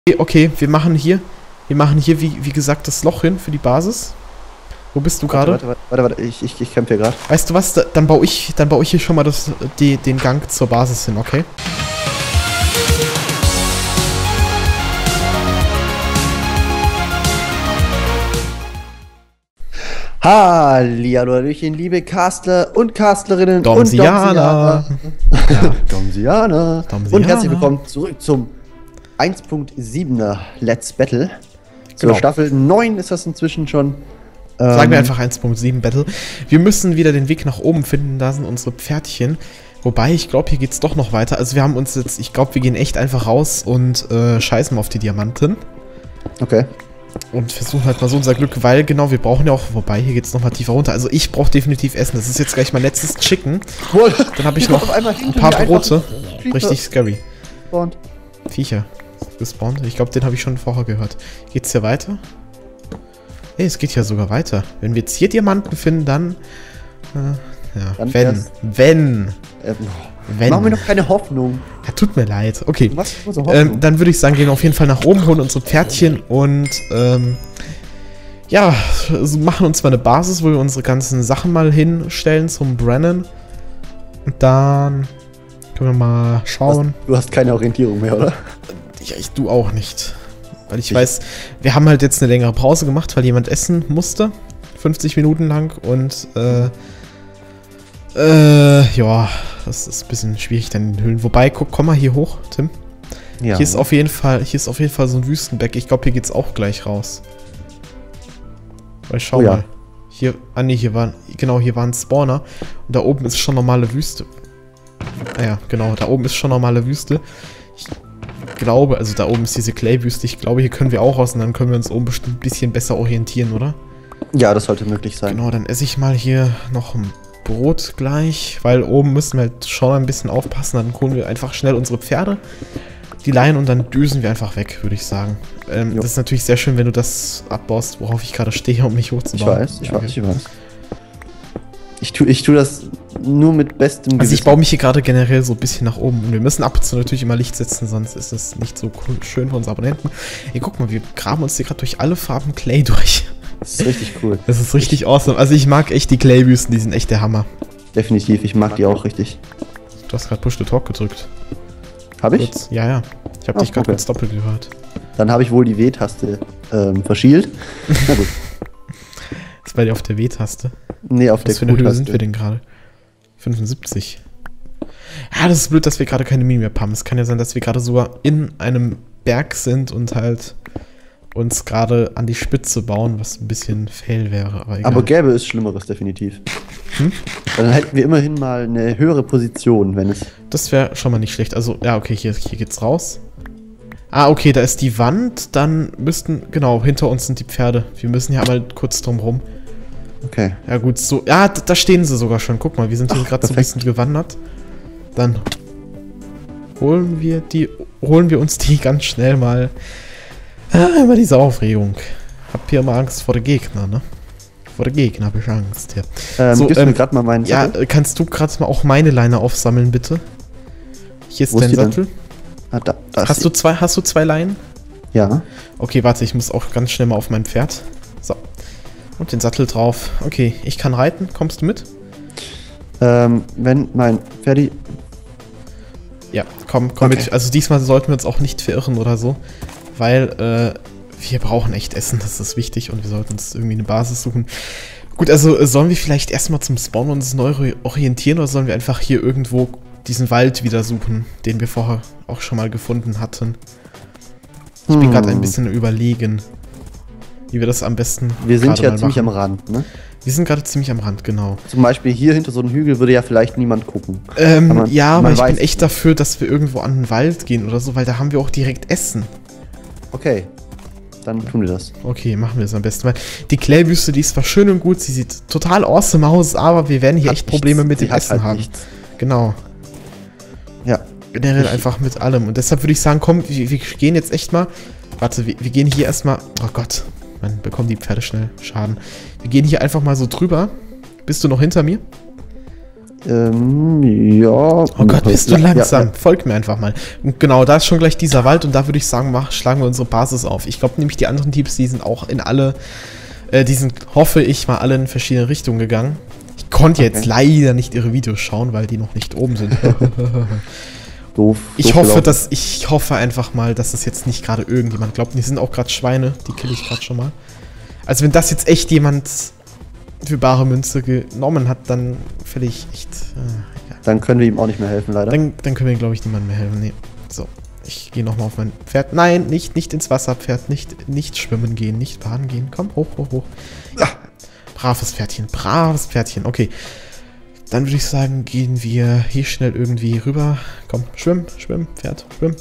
Okay, wir machen hier, wie gesagt, das Loch hin für die Basis. Wo bist du gerade? Warte, ich kämpfe hier gerade. Weißt du was, dann baue ich hier schon mal den Gang zur Basis hin, okay? Hallihallo, Hallöchen, liebe Castler und Castlerinnen Domsianer. Ja, Domsianer. Und herzlich willkommen zurück zum 1.7er Let's Battle. Zur Genau. Staffel 9 ist das inzwischen schon. Sagen wir einfach 1.7 Battle. Wir müssen wieder den Weg nach oben finden, da sind unsere Pferdchen. Wobei, ich glaube, hier geht's doch noch weiter. Also wir haben uns jetzt, ich glaube, wir gehen echt einfach raus und scheißen auf die Diamanten. Okay. Und versuchen halt mal so unser Glück, weil genau, wir brauchen ja auch, wobei, hier geht's noch mal tiefer runter. Also ich brauche definitiv Essen. Das ist jetzt gleich mein letztes Chicken. Dann habe ich noch ein paar Brote. Richtig scary. Und Viecher gespawnt. Ich glaube, den habe ich schon vorher gehört. Geht's hier weiter? Hey, es geht ja sogar weiter. Wenn wir jetzt hier Diamanten finden, dann... ja, Dann wenn. Machen wir noch keine Hoffnung. Ja, tut mir leid. Okay. Was für große Hoffnung? Dann würde ich sagen, gehen wir auf jeden Fall nach oben, holen unsere Pferdchen und ja, so machen uns mal eine Basis, wo wir unsere ganzen Sachen mal hinstellen zum Brennen. Und dann können wir mal schauen. Du hast keine Orientierung mehr, oder? Ja, du auch nicht. Weil ich weiß, wir haben halt jetzt eine längere Pause gemacht, weil jemand essen musste. 50 Minuten lang und ja, das ist ein bisschen schwierig dann in den Höhlen. Wobei, komm mal hier hoch, Tim. Ja. Hier ist auf jeden Fall so ein Wüstenbeck. Ich glaube, hier geht's auch gleich raus. Weil schau mal. Hier, nee, hier war ein Spawner. Und da oben ist schon normale Wüste. Ja, genau, da oben ist schon normale Wüste. Ich glaube, also da oben ist diese Clay-Wüste. Ich glaube, hier können wir auch raus und dann können wir uns oben bestimmt ein bisschen besser orientieren, oder? Ja, das sollte möglich sein. Genau, dann esse ich mal hier noch ein Brot gleich, weil oben müssen wir halt schon ein bisschen aufpassen. Dann holen wir einfach schnell unsere Pferde, die Leien und dann düsen wir einfach weg, würde ich sagen. Das ist natürlich sehr schön, wenn du das abbaust, worauf ich gerade stehe, um mich hochzubauen. Ich weiß. Ich tue das nur mit bestem Gewissen. Also ich baue mich hier gerade generell so ein bisschen nach oben und wir müssen ab und zu natürlich immer Licht setzen, sonst ist das nicht so cool, schön für unsere Abonnenten. Ey, guck mal, wir graben uns hier gerade durch alle Farben Clay durch. Das ist richtig cool. Das ist richtig awesome. Also ich mag echt die Clay-Wüsten, die sind echt der Hammer. Definitiv, ich mag die auch richtig. Du hast gerade Push to Talk gedrückt. Hab ich? Kurz. Ja. Ich habe dich gerade kurz doppelt gehört. Dann habe ich wohl die W-Taste verschielt. Na gut. Ist bei dir auf der W-Taste? Nee, auf der Q-Taste. Was für eine Höhe sind wir denn gerade? 75. Ja, das ist blöd, dass wir gerade keine Minimap haben. Es kann ja sein, dass wir gerade sogar in einem Berg sind und halt uns gerade an die Spitze bauen, was ein bisschen fail wäre. Aber gäbe es Schlimmeres, definitiv. Dann hätten wir immerhin mal eine höhere Position, wenn es... Das wäre schon mal nicht schlecht. Also, ja, okay, hier geht's raus. Ah, okay, da ist die Wand. Dann genau, hinter uns sind die Pferde. Wir müssen hier einmal kurz drum rum. Okay. Ja, gut, so. Ja, da stehen sie sogar schon. Guck mal, wir sind hier gerade so ein bisschen gewandert. Dann holen wir uns die ganz schnell mal. Immer diese Aufregung. Hab hier immer Angst vor den Gegner, ne? Vor den Gegner hab ich Angst, ja. So, gibst du mir gerade mal meinen Sattel? Ja, kannst du gerade mal auch meine Leine aufsammeln, bitte? Hier ist dein Sattel. Ah, da Hast du zwei Leinen? Ja. Okay, warte, ich muss auch ganz schnell mal auf mein Pferd. So. Und den Sattel drauf. Okay, ich kann reiten. Kommst du mit? Wenn mein Pferdi... Ja, komm mit. Also diesmal sollten wir uns auch nicht verirren oder so. Weil, wir brauchen echt Essen, das ist wichtig und wir sollten uns irgendwie eine Basis suchen. Gut, also sollen wir vielleicht erstmal zum Spawn uns neu orientieren oder sollen wir einfach hier irgendwo diesen Wald wieder suchen, den wir vorher auch schon mal gefunden hatten? Ich bin gerade ein bisschen überlegen, wie wir das am besten Wir sind ja ziemlich am Rand, ne? Wir sind gerade ziemlich am Rand, genau. Zum Beispiel hier hinter so einem Hügel würde ja vielleicht niemand gucken. Ja, aber ich bin echt dafür, dass wir irgendwo an den Wald gehen oder so, weil da haben wir auch direkt Essen. Okay, dann tun wir das. Okay, machen wir es am besten. Weil die Clay-Wüste, die ist zwar schön und gut, sie sieht total awesome aus, aber wir werden hier echt Probleme mit dem Essen haben. Genau. Ja. Generell einfach mit allem. Und deshalb würde ich sagen, komm, wir gehen jetzt echt mal. Warte, wir gehen hier erstmal. Oh Gott, man bekommen die Pferde schnell Schaden. Wir gehen hier einfach mal so drüber. Bist du noch hinter mir? Ja. Oh Gott, bist du langsam. Ja. Folgt mir einfach mal. Und genau, da ist schon gleich dieser Wald und da würde ich sagen, schlagen wir unsere Basis auf. Ich glaube nämlich, die anderen Teams, die sind auch in alle, die sind, hoffe ich, mal alle in verschiedene Richtungen gegangen. Ich konnte jetzt leider nicht ihre Videos schauen, weil die noch nicht oben sind. Doof. Ich hoffe einfach mal, dass das jetzt nicht gerade irgendjemand glaubt. Die sind auch gerade Schweine, die kill ich gerade schon mal. Also wenn das jetzt echt jemand für bare Münze genommen hat, dann völlig echt... ja. Dann können wir ihm auch nicht mehr helfen, leider. Dann können wir, glaube ich, niemandem mehr helfen. Nee. So, ich gehe nochmal auf mein Pferd. Nein, nicht ins Wasser, Pferd. Nicht schwimmen gehen, nicht baden gehen. Komm, hoch. Ja. Braves Pferdchen, braves Pferdchen. Okay. Dann würde ich sagen, gehen wir hier schnell irgendwie rüber. Komm, schwimm, Pferd, schwimm.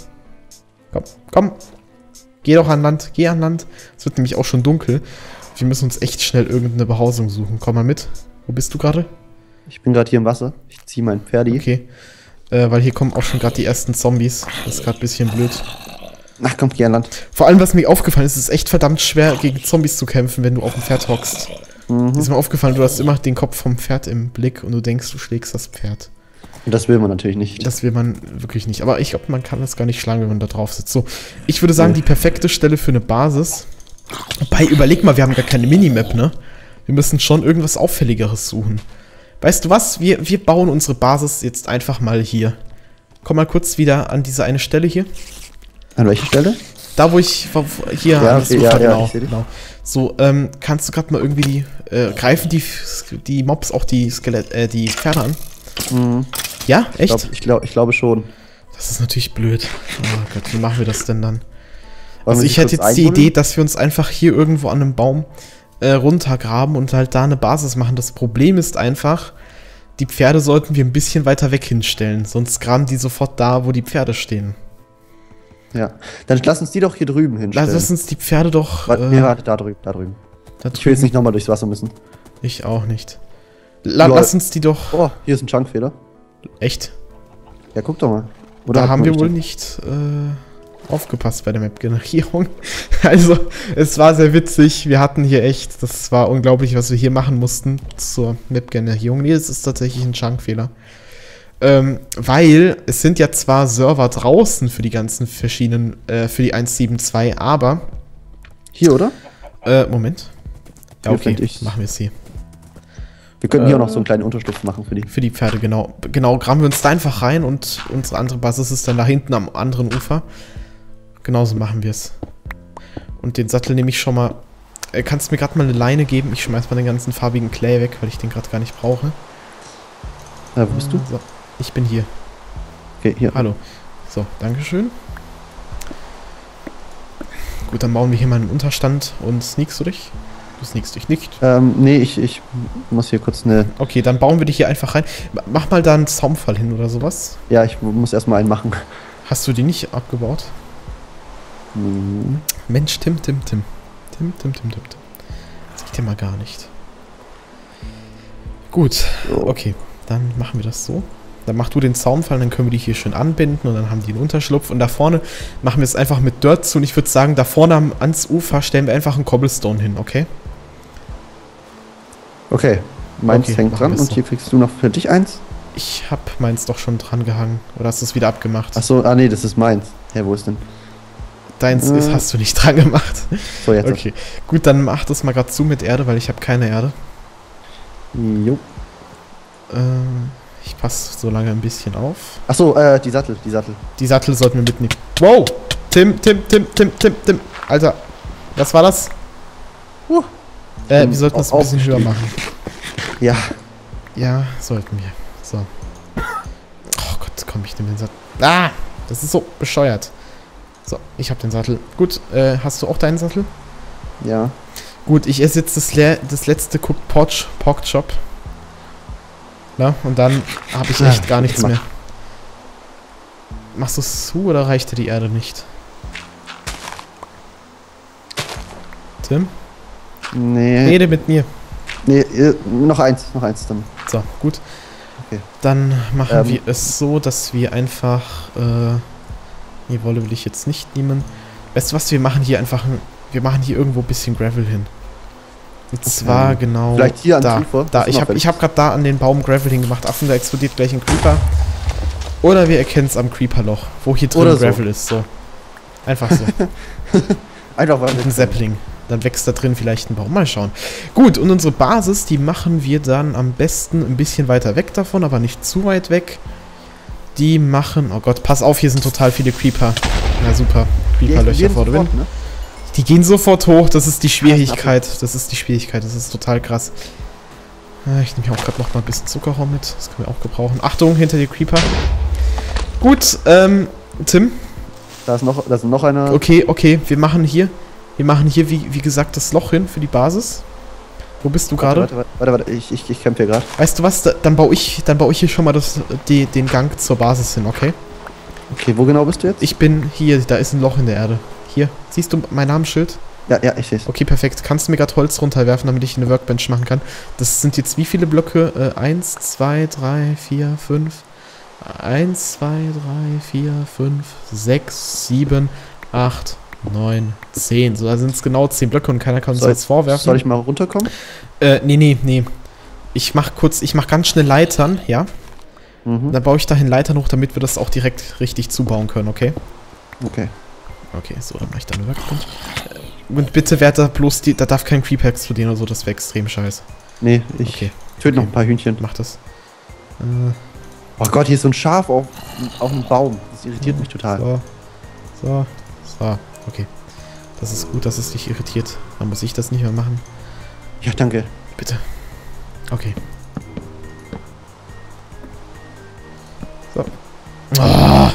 Komm. Geh doch an Land, geh an Land. Es wird nämlich auch schon dunkel. Wir müssen uns echt schnell irgendeine Behausung suchen. Komm mal mit. Wo bist du gerade? Ich bin gerade hier im Wasser. Ich ziehe mein Pferdi. Okay. Weil hier kommen auch schon gerade die ersten Zombies. Das ist gerade ein bisschen blöd. Ach komm, geh an Land. Vor allem, was mir aufgefallen ist, es ist echt verdammt schwer, gegen Zombies zu kämpfen, wenn du auf dem Pferd hockst. Ist mir aufgefallen, du hast immer den Kopf vom Pferd im Blick und du denkst, du schlägst das Pferd. Und das will man natürlich nicht. Das will man wirklich nicht. Aber ich glaube, man kann das gar nicht schlagen, wenn man da drauf sitzt. So, ich würde sagen, die perfekte Stelle für eine Basis. Wobei, überleg mal, wir haben gar keine Minimap, ne? Wir müssen schon irgendwas Auffälligeres suchen. Weißt du was? Wir bauen unsere Basis jetzt einfach mal hier. Komm mal kurz wieder an diese eine Stelle hier. An welche Stelle? Da, wo ich... Hier, ja, an das Ufer, genau, ich seh dich. genau. So, kannst du gerade mal irgendwie greifen die Mobs auch die Pferde an? Ja, echt? Ich glaube schon. Das ist natürlich blöd. Oh Gott, wie machen wir das denn dann? Wollen Also ich hätte jetzt die Idee, dass wir uns einfach hier irgendwo an einem Baum runtergraben und halt da eine Basis machen. Das Problem ist einfach, die Pferde sollten wir ein bisschen weiter weg hinstellen. Sonst graben die sofort da, wo die Pferde stehen. Ja, dann lass uns die doch hier drüben hinstellen. Lass uns die Pferde doch... Warte, da drüben. Ich will jetzt nicht nochmal durchs Wasser müssen. Ich auch nicht. Lass uns die doch... Oh, hier ist ein Chunkfehler. Echt? Ja, guck doch mal. Oder da haben wir wohl nicht aufgepasst bei der Map-Generierung. Also, es war sehr witzig. Wir hatten hier echt... Das war unglaublich, was wir hier machen mussten zur Map-Generierung. Nee, das ist tatsächlich ein Chunkfehler. Weil es sind ja zwar Server draußen für die ganzen verschiedenen, für die 1.7.2, aber... Hier, oder? Moment. Ja, okay, machen wir es hier. Wir könnten hier auch noch so einen kleinen Unterschlupf machen für die. Für die Pferde, genau. Genau, graben wir uns da einfach rein und unsere andere Basis ist dann da hinten am anderen Ufer. Genauso machen wir es. Und den Sattel nehme ich schon mal... kannst du mir gerade mal eine Leine geben? Ich schmeiß mal den ganzen farbigen Clay weg, weil ich den gerade gar nicht brauche. Wo bist du? So, ich bin hier. Okay, hier. Hallo. So, dankeschön. Gut, dann bauen wir hier mal einen Unterstand und sneakst du dich? Du sneakst dich nicht. Nee, ich muss hier kurz eine... Okay, dann bauen wir dich hier einfach rein. Mach mal da einen Zaumfall hin oder sowas. Ja, ich muss erstmal einen machen. Hast du die nicht abgebaut? Mensch, Tim. Das geht ja mal gar nicht. Gut, okay. Dann machen wir das so. Dann mach du den Zaunfall, dann können wir die hier schön anbinden und dann haben die einen Unterschlupf. Und da vorne machen wir es einfach mit Dirt zu. Und ich würde sagen, da vorne ans Ufer stellen wir einfach einen Cobblestone hin, okay? Okay, meins hängt dran und hier kriegst du noch für dich eins. Ich hab meins doch schon dran gehangen. Oder hast du es wieder abgemacht? Achso, nee, das ist meins. Hä, wo ist denn? Deins hast du nicht dran gemacht. So, jetzt. Okay, gut, dann mach das mal gerade zu mit Erde, weil ich habe keine Erde. Jo. Ich passe so lange ein bisschen auf. Achso, die Sattel. Die Sattel sollten wir mitnehmen. Wow! Tim. Alter, was war das? Wir sollten das ein bisschen höher machen. Ja. Ja, sollten wir. So. Oh Gott, komm, ich nehme den Sattel. Ah! Das ist so bescheuert. So, ich habe den Sattel. Gut, hast du auch deinen Sattel? Ja. Gut, ich esse jetzt das letzte Cooked Pork Chop. Na, und dann habe ich echt gar nichts mehr. Machst du es zu oder reicht dir die Erde nicht? Tim? Nee. Rede mit mir. Nee, noch eins dann. So, gut. Okay. Dann machen wir es so, dass wir einfach... die Wolle will ich jetzt nicht nehmen. Weißt du was, wir machen hier einfach... Wir machen hier irgendwo ein bisschen Gravel hin. Und zwar genau vielleicht hier an da. Ufer. Da. Ich hab gerade da an den Baum Gravel hingemacht. Affen, da explodiert gleich ein Creeper. Oder wir erkennen es am Creeperloch, wo hier drin Gravel ist. So. Einfach so. Einfach mal ein Sapling. Dann wächst da drin vielleicht ein Baum. Mal schauen. Gut, und unsere Basis, die machen wir dann am besten ein bisschen weiter weg davon, aber nicht zu weit weg. Die machen... Oh Gott, pass auf, hier sind total viele Creeper. Na super. Creeper-Löcher vor drin. Ne? Die gehen sofort hoch, das ist die Schwierigkeit. Das ist die Schwierigkeit, das ist total krass. Ich nehme hier auch gerade noch mal ein bisschen Zuckerrohr mit. Das können wir auch gebrauchen. Achtung, hinter dir Creeper. Gut, Tim. Da ist noch einer. Okay, wir machen hier, wie gesagt, das Loch hin für die Basis. Wo bist du gerade? Warte, ich kämpfe hier gerade. Weißt du was, dann baue ich hier schon mal den Gang zur Basis hin, okay? Okay, wo genau bist du jetzt? Ich bin hier, da ist ein Loch in der Erde. Hier, siehst du mein Namensschild? Ja, ich sehe es. Okay, perfekt. Kannst du mir gerade Holz runterwerfen, damit ich eine Workbench machen kann? Das sind jetzt wie viele Blöcke? 1, 2, 3, 4, 5. 1, 2, 3, 4, 5, 6, 7, 8, 9, 10. So, da sind es genau 10 Blöcke und keiner kann uns jetzt vorwerfen. Soll ich mal runterkommen? Nee. Ich mach ganz schnell Leitern, ja? Dann baue ich dahin Leitern hoch, damit wir das auch direkt richtig zubauen können, okay? Okay. Okay, so, dann mache ich da eine Workbench. Und bitte werte bloß da darf kein Creeper explodieren oder so, das wäre extrem scheiße. Nee, töte noch ein paar Hühnchen. Mach das. Oh Gott, hier ist so ein Schaf auf einem Baum. Das irritiert mich total. So. Okay. Das ist gut, dass es dich irritiert. Dann muss ich das nicht mehr machen. Ja, danke. Bitte. Okay. So. Ah!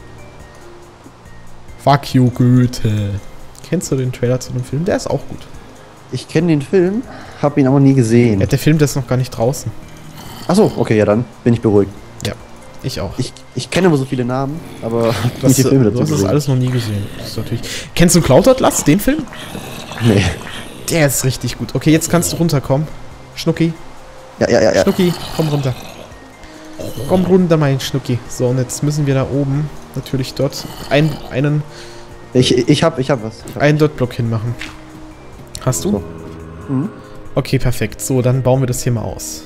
Fuck you, Goethe. Kennst du den Trailer zu dem Film? Der ist auch gut. Ich kenne den Film, habe ihn aber nie gesehen. Ja, der Film, der ist noch gar nicht draußen. Achso, okay, ja, dann bin ich beruhigt. Ja, ich auch. Ich kenne immer so viele Namen, aber du hast das alles noch nie gesehen. Das ist natürlich... Kennst du Cloud Atlas, den Film? Nee. Der ist richtig gut. Okay, jetzt kannst du runterkommen. Schnucki. Ja. Schnucki, komm runter. Komm runter, mein Schnucki. So, und jetzt müssen wir da oben natürlich dort einen... Ich hab was. Einen Dot-Block hinmachen. Hast du? So. Mhm. Okay, perfekt. So, dann bauen wir das hier mal aus.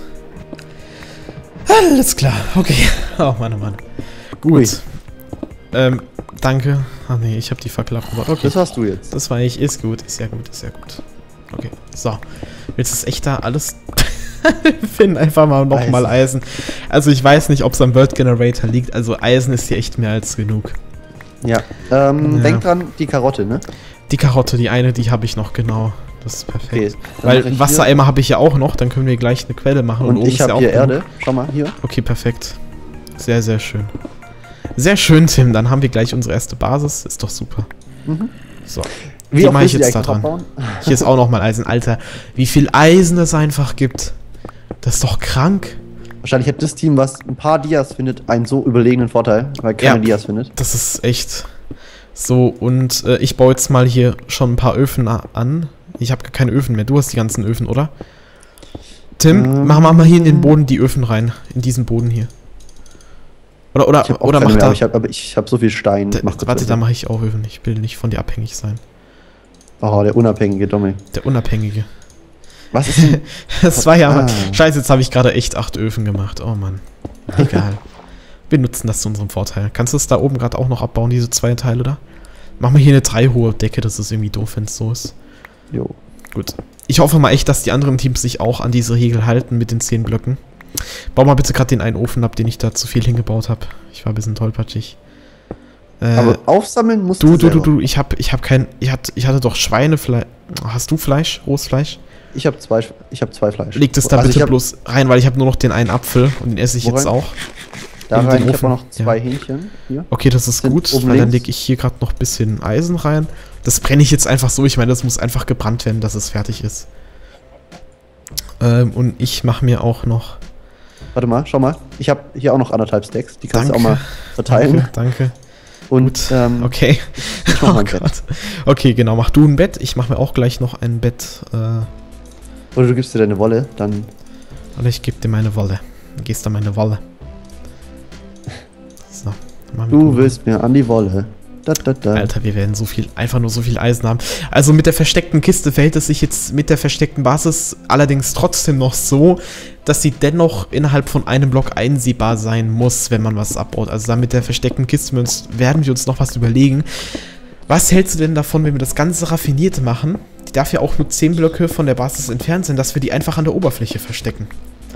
Alles klar. Okay. Oh Mann. Gut. Danke. Ach nee, ich habe die Fackel abgebaut. Okay. Das hast du jetzt. Das war ich. Ist gut. Ist ja gut. Okay. So. Jetzt ist echt da alles... Wir finden einfach mal nochmal Eisen. Also ich weiß nicht, ob es am World Generator liegt. Also Eisen ist hier echt mehr als genug. Ja. Denk dran, die Karotte, ne? Die Karotte, die eine, die habe ich noch, genau. Das ist perfekt. Okay, weil Wassereimer habe ich ja auch noch, dann können wir gleich eine Quelle machen. Und ich habe hier Erde. Schau mal, hier. Okay, perfekt. Sehr, sehr schön. Sehr schön, Tim. Dann haben wir gleich unsere erste Basis. Ist doch super. So. Wie mache ich jetzt da dran? Hier ist auch nochmal Eisen. Alter, wie viel Eisen es einfach gibt. Das ist doch krank. Wahrscheinlich hat das Team, was ein paar Dias findet, einen so überlegenen Vorteil, weil keine Dias findet. Das ist echt so. Und ich baue jetzt mal hier schon ein paar Öfen an. Ich habe gar keine Öfen mehr. Du hast die ganzen Öfen, oder? Tim, mach mal hier in den Boden die Öfen rein. In diesen Boden hier. Oder mach da... Aber ich habe so viel Stein. Warte, da mache ich auch Öfen. Ich will nicht von dir abhängig sein. Oh, der unabhängige Dominik. Der Unabhängige. Was ist denn? Das war ja mal... Scheiße, jetzt habe ich gerade echt 8 Öfen gemacht. Oh Mann. Egal. Wir nutzen das zu unserem Vorteil. Kannst du es da oben gerade auch noch abbauen, diese 2 Teile da? Mach mal hier eine 3 hohe Decke, das ist irgendwie doof, wenn es so ist. Jo. Gut. Ich hoffe mal echt, dass die anderen Teams sich auch an diese Regel halten mit den 10 Blöcken. Bau mal bitte gerade den einen Ofen ab, den ich da zu viel hingebaut habe. Ich war ein bisschen tollpatschig. Aber aufsammeln musst du Du, ich hatte doch Schweinefleisch. Hast du Fleisch? Rohes Fleisch? Ich habe zwei Fleisch. Leg das da bitte bloß rein, weil ich habe nur noch den einen Apfel und den esse ich jetzt auch. Da rein, ich habe noch 2 Hähnchen hier. Okay, das ist gut, weil dann lege ich hier gerade noch ein bisschen Eisen rein. Das brenne ich jetzt einfach so. Ich meine, das muss einfach gebrannt werden, dass es fertig ist. Und ich mache mir auch noch... Warte mal, schau mal. Ich habe hier auch noch 1,5 Stacks. Die kannst du auch mal verteilen. Danke. Und, okay. Ich mach mal ein Bett. Okay, genau. Mach du ein Bett. Ich mache mir auch gleich noch ein Bett. Oder du gibst dir deine Wolle, dann... Oder ich gebe dir meine Wolle. Dann gehst du meine Wolle. So. Du willst mir an die Wolle. Alter, wir werden einfach nur so viel Eisen haben. Also mit der versteckten Kiste verhält es sich jetzt mit der versteckten Basis allerdings trotzdem noch so, dass sie dennoch innerhalb von einem Block einsehbar sein muss, wenn man was abbaut. Also da mit der versteckten Kiste werden wir uns noch was überlegen. Was hältst du denn davon, wenn wir das Ganze raffiniert machen? Die darf ja auch nur 10 Blöcke von der Basis entfernt sein, dass wir die einfach an der Oberfläche verstecken.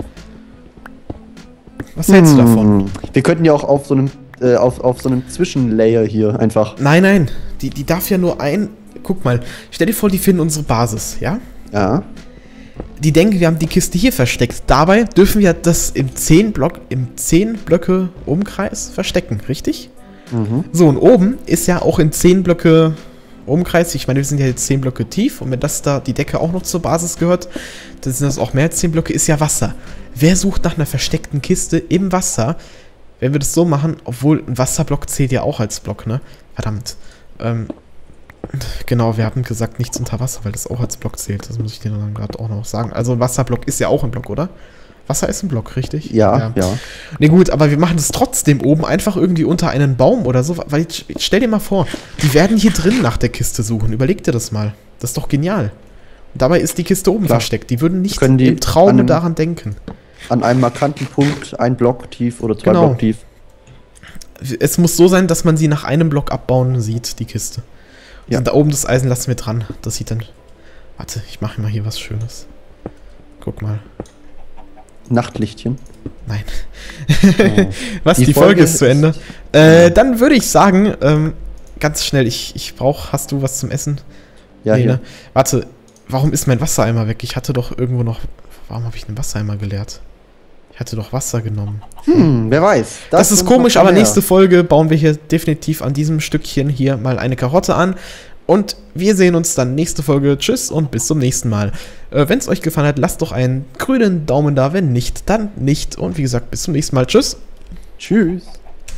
Was hältst du davon? Wir könnten ja auch auf so einem Zwischenlayer hier einfach... Nein, die darf ja nur Guck mal, stell dir vor, die finden unsere Basis, ja? Ja. Die denken, wir haben die Kiste hier versteckt. Dabei dürfen wir das im 10 Blöcke Umkreis verstecken, richtig? Mhm. So, und oben ist ja auch in 10 Blöcke Umkreis, ich meine, wir sind ja jetzt 10 Blöcke tief und wenn das da die Decke auch noch zur Basis gehört, dann sind das auch mehr als 10 Blöcke, ist ja Wasser. Wer sucht nach einer versteckten Kiste im Wasser, wenn wir das so machen, obwohl ein Wasserblock zählt ja auch als Block, ne? Verdammt. Genau, wir haben gesagt, nichts unter Wasser, weil das auch als Block zählt. Das muss ich dir dann gerade auch noch sagen. Also ein Wasserblock ist ja auch ein Block, oder? Wasser ist ein Block, richtig? Ja. Ne, gut, aber wir machen das trotzdem oben einfach irgendwie unter einen Baum oder so. Weil, stell dir mal vor, die werden hier drin nach der Kiste suchen. Überleg dir das mal. Das ist doch genial. Und dabei ist die Kiste oben versteckt. Die würden nicht im Traume daran denken. An einem markanten Punkt, ein Block tief oder 2 Block tief. Es muss so sein, dass man sie nach einem Block abbauen sieht, die Kiste. Ja. Und da oben das Eisen lassen wir dran. Das sieht dann... Warte, ich mache mal hier was Schönes. Guck mal. Nachtlichtchen. Nein. Oh. Was, die Folge ist zu Ende. Dann würde ich sagen, ganz schnell, hast du was zum Essen? Ja, nee, hier. Ne? Warte, warum ist mein Wassereimer weg? Ich hatte doch irgendwo noch... Warum habe ich den Wassereimer geleert? Ich hatte doch Wasser genommen. Wer weiß. Das ist komisch, aber nächste Folge bauen wir hier definitiv an diesem Stückchen hier mal eine Karotte an. Und wir sehen uns dann nächste Folge. Tschüss und bis zum nächsten Mal. Wenn es euch gefallen hat, lasst doch einen grünen Daumen da. Wenn nicht, dann nicht. Und wie gesagt, bis zum nächsten Mal. Tschüss. Tschüss.